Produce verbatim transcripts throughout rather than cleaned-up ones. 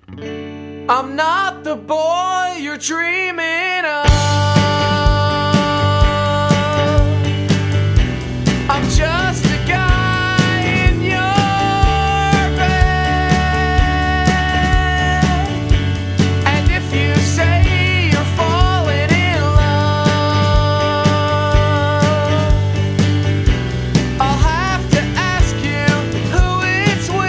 I'm not the boy you're dreaming of. I'm just a guy in your bed. And if you say you're falling in love, I'll have to ask you who it's with.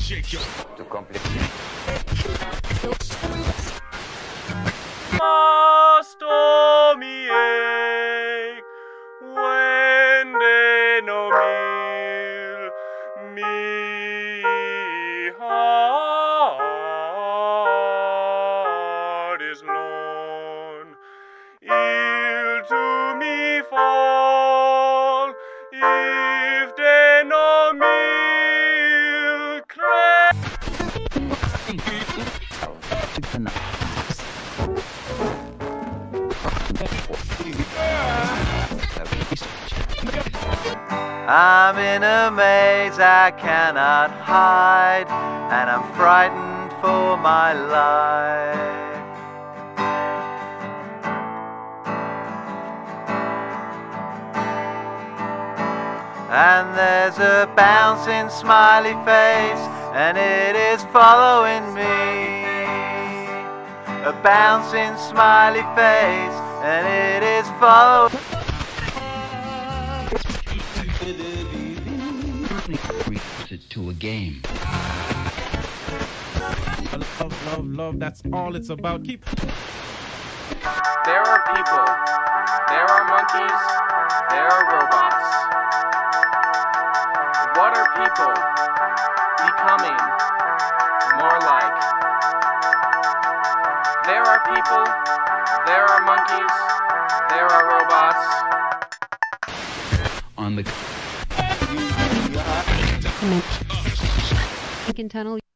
To complete. My stormy ache when they no meal me heart is lorn. Ill to me fall if they no meal cry. I'm in a maze I cannot hide, and I'm frightened for my life. And there's a bouncing smiley face, and it is following me. A bouncing smiley face, and it is following me. To a game. Love, love, love, that's all it's about. Keep. There are people, there are monkeys, there are robots. What are people becoming more like? There are people, there are monkeys, there are robots. On the Lincoln Tunnel.